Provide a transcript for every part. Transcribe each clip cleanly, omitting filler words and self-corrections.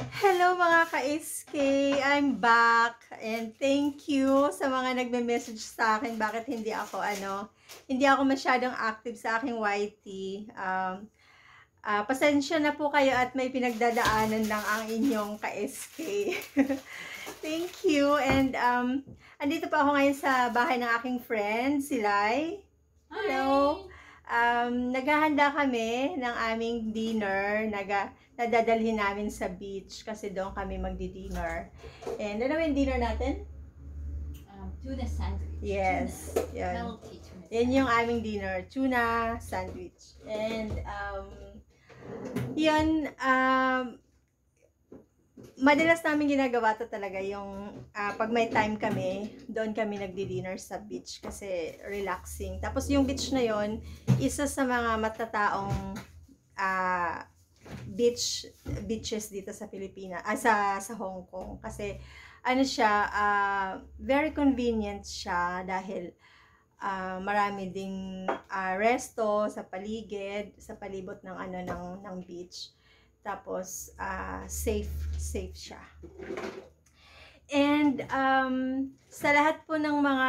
Hello mga ka-SK! I'm back and thank you sa mga nagme-message sa akin bakit hindi ako masyadong active sa aking YT. Pasensya na po kayo at may pinagdadaanan lang ang inyong ka-SK. Thank you and andito pa ako ngayon sa bahay ng aking friend, si Lai. Hello! Naghahanda kami ng aming dinner. Nadadalhin namin sa beach kasi doon kami magdi-dinner. And ano yung dinner natin? Tuna sandwich. Yes. Yan. Healthy tuna. Yan yung aming dinner. Tuna sandwich. And yun, madalas namin ginagawa to talaga yung pag may time kami, doon kami nagdi-dinner sa beach kasi relaxing. Tapos yung beach na yon, isa sa mga matataong beaches dito sa Pilipinas, sa Hong Kong kasi ano siya, very convenient siya dahil marami ding resto sa paligid, sa palibot ng ng beach. Tapos safe siya. And sa lahat po ng mga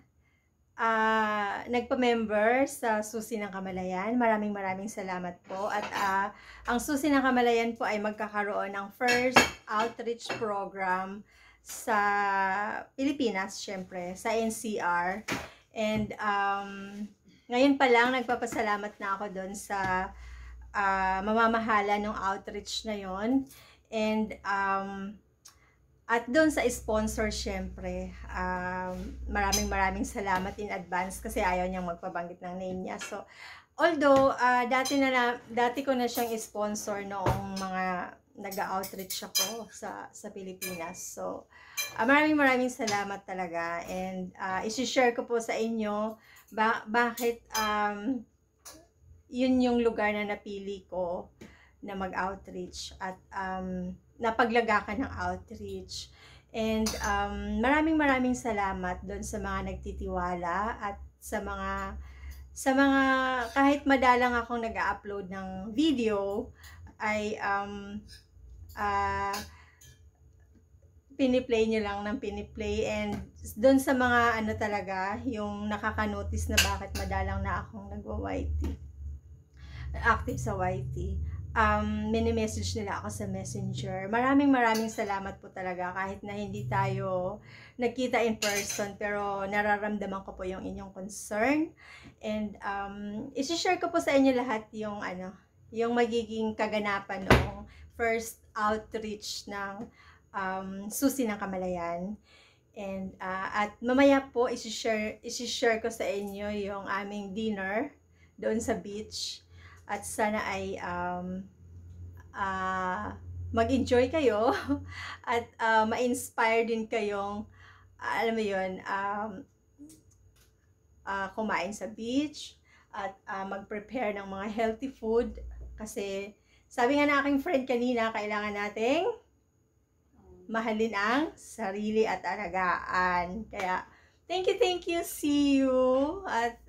nagpa-member sa Susi ng Kamalayan, maraming salamat po. At ang Susi ng Kamalayan po ay magkakaroon ng first outreach program sa Pilipinas, syempre, sa NCR. And ngayon pa lang nagpapasalamat na ako doon sa mamamahala ng outreach na yon. And at doon sa sponsor, syempre, maraming salamat in advance kasi ayaw niyang magpabanggit ng name niya. So, although, dati ko na siyang sponsor noong mga nag-outreach ako sa Pilipinas. So, maraming salamat talaga. And isi-share ko po sa inyo bakit yun yung lugar na napili ko na mag-outreach at napaglagakan ng outreach. And maraming salamat doon sa mga nagtitiwala at sa mga kahit madalang akong nag-upload ng video ay piniplay nyo lang ng piniplay. And doon sa mga talaga yung nakaka-notice na bakit madalang na akong nagwa-YT, active sa YT, mini-message nila ako sa Messenger. Maraming salamat po talaga kahit na hindi tayo nagkita in person, pero nararamdaman ko po yung inyong concern. And isi-share ko po sa inyo lahat yung yung magiging kaganapan ng first outreach ng Susi ng Kamalayan. And at mamaya po isi-share ko sa inyo yung aming dinner doon sa beach. At sana ay mag-enjoy kayo at ma-inspire din kayong, alam mo yun, kumain sa beach at mag-prepare ng mga healthy food. Kasi sabi nga na aking friend kanina, kailangan nating mahalin ang sarili at alagaan. Kaya, thank you, see you. At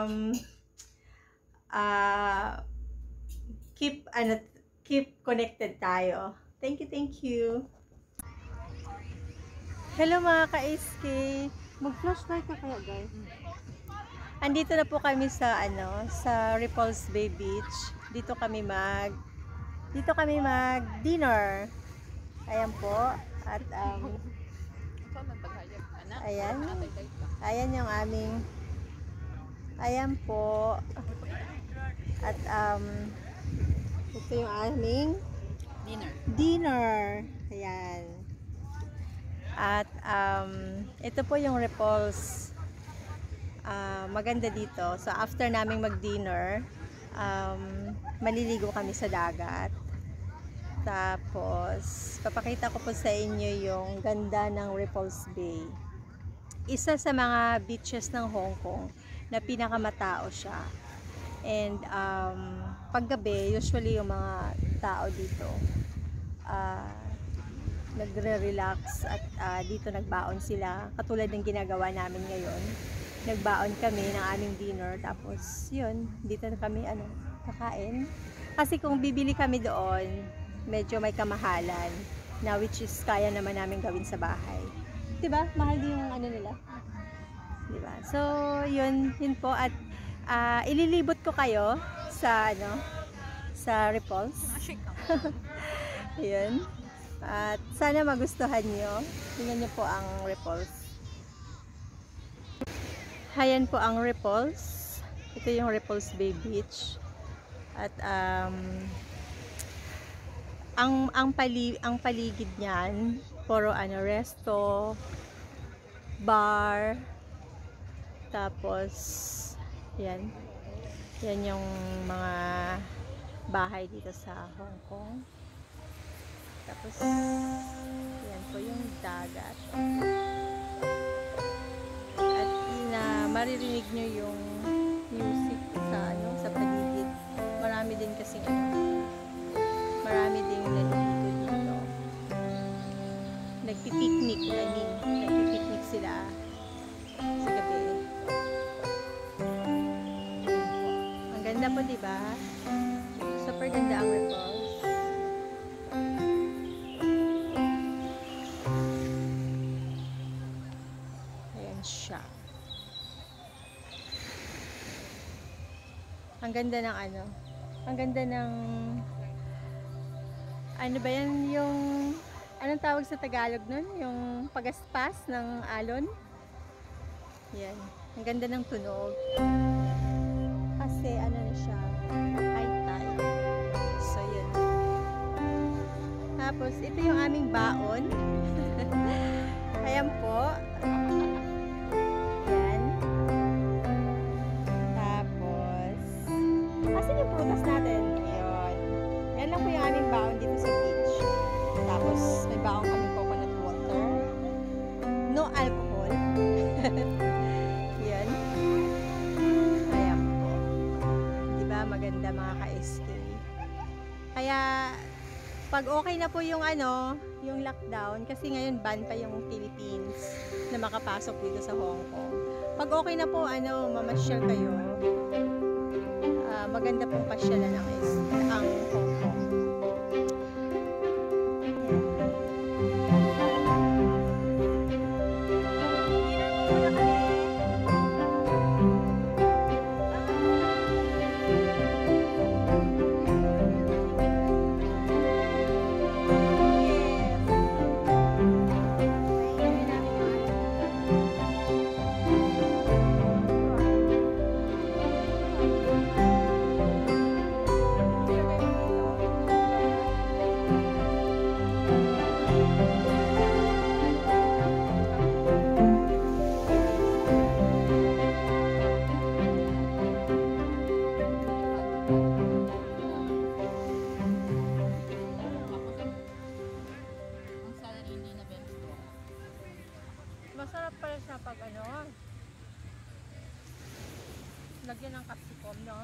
keep connected tayo. Thank you. Hello mga ka-SK. Mag-flashlight ka kaya, guys. Andito na po kami sa sa Repulse Bay Beach. Dito kami mag-dinner. Ayan po. At ayan yung aming, ayan po. At ito yung aming dinner. Ayan. At ito po yung Repulse. Maganda dito. So after naming mag-dinner, maliligo kami sa dagat. Tapos papakita ko po sa inyo yung ganda ng Repulse Bay. Isa sa mga beaches ng Hong Kong na pinakamatao siya. And paggabi, usually yung mga tao dito nagre-relax at dito nagbaon sila. Katulad ng ginagawa namin ngayon. Nagbaon kami ng aming dinner. Tapos yun, dito na kami kakain. Kasi kung bibili kami doon, medyo may kamahalan na which is kaya naman namin gawin sa bahay. 'Di ba? Mahal din yung ano nila. 'Di ba? So, yun po at ililibot ko kayo sa sa repulse. Yun. At sana magustuhan nyo. Tingnan nyo po ang repulse. Ayan po ang repulse. Ito yung Repulse Bay Beach. At ang paligid niyan puro resto, bar, tapos yan yung mga bahay dito sa Hong Kong. Tapos yan po yung dagat. At maririnig nyo yung music sa paligid. Marami din kasi marami ding nandito dito. Nagpipiknik, nagpipiknik sila sa gabi. Ang ganda po, diba? Super ganda ang repulse. Ayan siya. Ang ganda ng ang ganda ng ano ba yan, yung anong tawag sa Tagalog nun? Yung pagaspas ng alon. Yan. Ang ganda ng tunog. Kasi na siya, high tide. So yun. Tapos ito yung aming baon. Ayan po. Yan. Tapos asan yung prutas natin? Ayun. Yan lang po yung aming baon dito sa beach. Tapos may baon kami coconut water. No alcohol. Yan. Ayan po. Diba maganda mga ka-SK? Kaya pag okay na po yung yung lockdown, kasi ngayon ban pa yung Philippines na makapasok dito sa Hong Kong. Pag okay na po mamasyal kayo, maganda pong pasyalan ang Hong Kong. Masarap pala siya pag lagyan ng capsicum, no?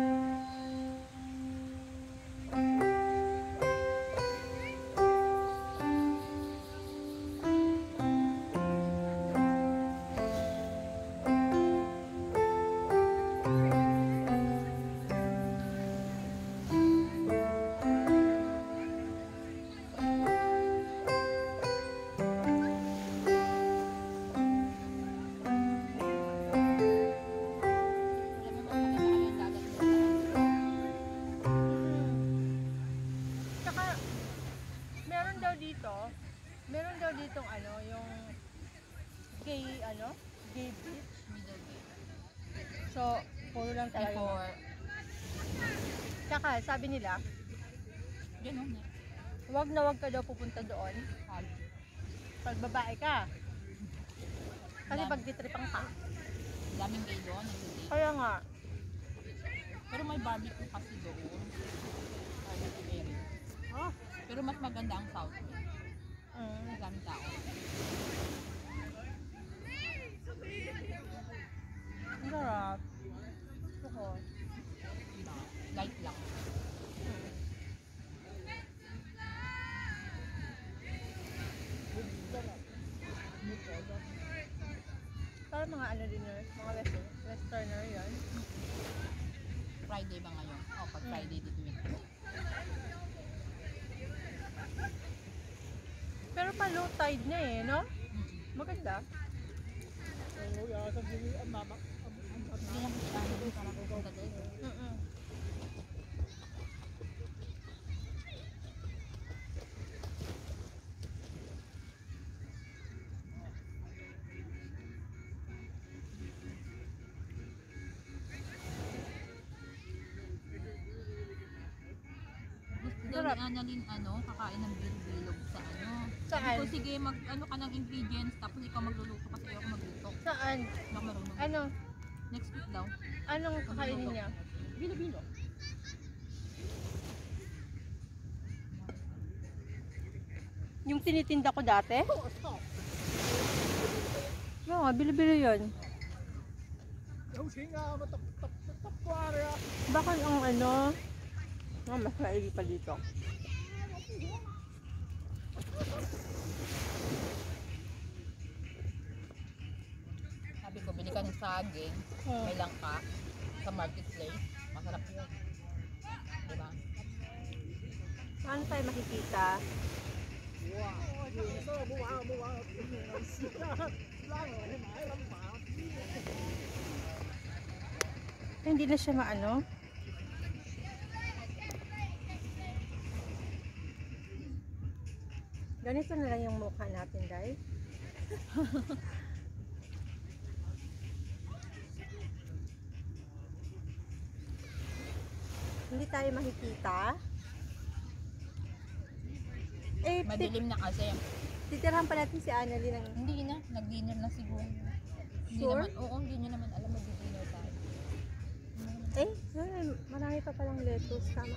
Meron daw ditong yung gay beach, Middle gate. so puro lang talaga. Before, Tsaka sabi nila ganun eh. wag ka daw pupunta doon pag babae ka, kasi pag ditripang ka. Daming gay doon. Kaya nga, Pero may barbecue kasi doon. Barbecue area. Pero mas maganda ang South Bay. Maraming tao. ang sarap. Gusto ko. Light lang. Parang mga dinner, mga westerner yan. Friday ba ngayon? Pag Friday dito yun. pa low tide na eh, no? Maganda. Hindi lang kita doon para pupunta doon. Gusto daw ni Annalyn kakain ng bilog sa Saan? Sabi ko, sige, mag-ano ka ng ingredients, tapos ikaw magluluto kasi ayoko magluto. Saan? Hindi ako marunong. Ano? Next week daw. Anong kakainin niya? Bilo-bilo. Yung tinitinda ko dati? Oo, bilo-bilo yun. Baka ang mas maili pa dito. Sabi ko, bili ka ng saging, may langka, sa marketplace. Masarap yun. Diba? Saan tayo makikita? Hindi na siya maano. Ganito na lang yung mukha natin, guys. Hindi tayo makikita. Madilim na kasi. Titirahan pa natin si Annalyn ng... Hindi na, nag-dinner na siguro. Sure? Hindi niya naman alam mag-dinner tayo. Marami pa palang lettuce. Tama.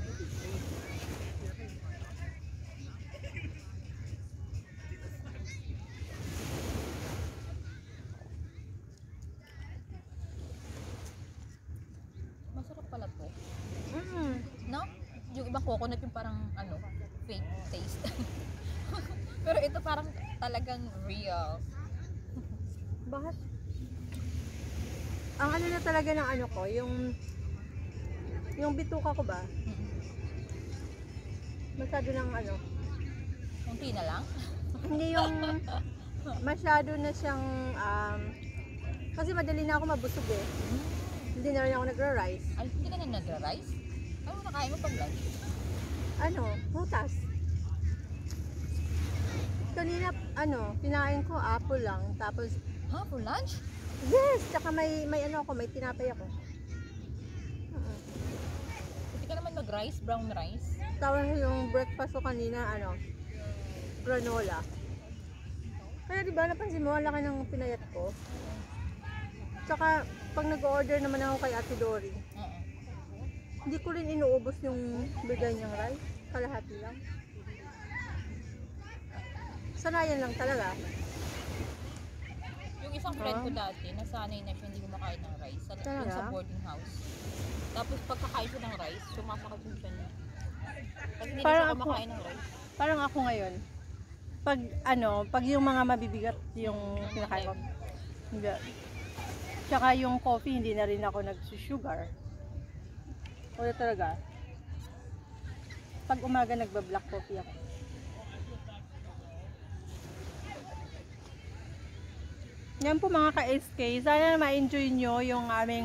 Masarap pala to. Mm. No? Yung iba coconut yung parang fake taste. Pero ito parang talagang real. Bakit? Ang na talaga ng ko, yung bituka ko ba? Masyado ng Kunti na lang. hindi yung masyado na siyang kasi madali na ako mabusog eh. Hindi na rin ako nagra-rice. Ay, hindi ka na nagra-rice? Ano nakain mo pag lunch? Prutas. Kanina, kinain ko apple lang. Tapos, Ha? For lunch? yes! Tsaka may tinapay ako. Hindi ka naman mag-rice? Brown rice? Tapos yung breakfast ko kanina, granola. Kaya diba, napansin mo, ang laki ng pinayat ko. Tsaka, pag nag-order naman ako kay Ate Dory, hindi ko rin inuubos yung bigay niyang rice. Kalahati lang. Sanayan lang talaga. Yung isang friend ko dati, nasanay na siya hindi kumakain ng rice yung sa boarding house. Tapos pagkakain siya ng rice, sumasakit yung siya niya. Kasi hindi na siya kumakain ng rice. Parang ako ngayon. Pag yung mga mabibigat yung kinakain ko. Hindi. Tsaka yung coffee, hindi na rin ako nagsusugar. Wala talaga. Pag umaga nagba-black coffee ako. Yan po mga ka-SK. Sana ma-enjoy nyo yung aming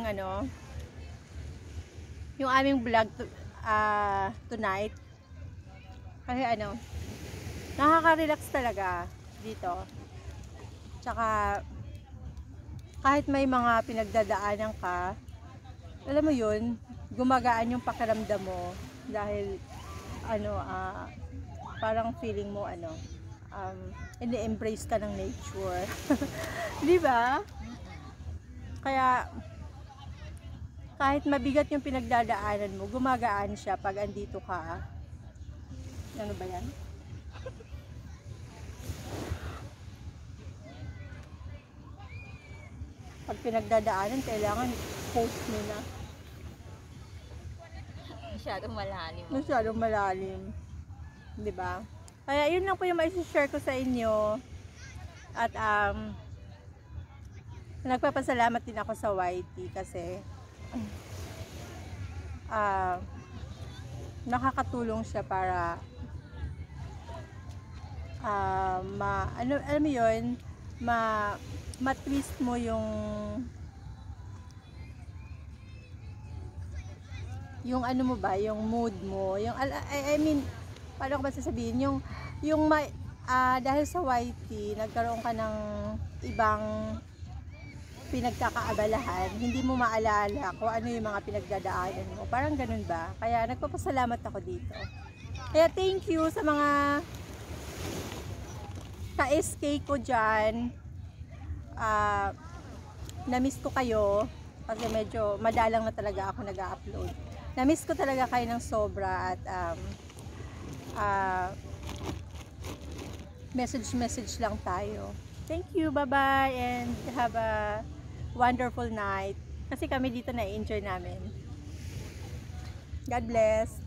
yung aming vlog tonight. Kasi nakaka-relax talaga dito. Tsaka kahit may mga pinagdadaanan ka, alam mo yun, gumagaan yung pakiramdam mo dahil parang feeling mo ini-embrace ka ng nature. Di ba? Kaya kahit mabigat yung pinagdadaanan mo, gumagaan siya pag andito ka. Ano ba yan? Pag pinagdadaanan, kailangan post mo na. Masyadong malalim. Masyadong malalim. Di ba? Kaya yun lang po yung mai-share ko sa inyo. At nagpapasalamat din ako sa YT kasi nakakatulong siya para alam mo yun, ma-twist mo yung ano mo ba, yung mood mo, yung I mean, paano ko ba sasabihin, yung dahil sa YT, nagkaroon ka ng ibang pinagkakaabalahan, hindi mo maalala kung ano yung mga pinagdadaanan mo. Parang ganun ba? Kaya nagpapasalamat ako dito. Kaya thank you sa mga ka-SK ko dyan. Na-miss ko kayo kasi medyo madalang na talaga ako nag-upload. Na-miss ko talaga kayo ng sobra at message lang tayo. Thank you, bye-bye, and have a wonderful night. Kasi kami dito na-enjoy namin. God bless.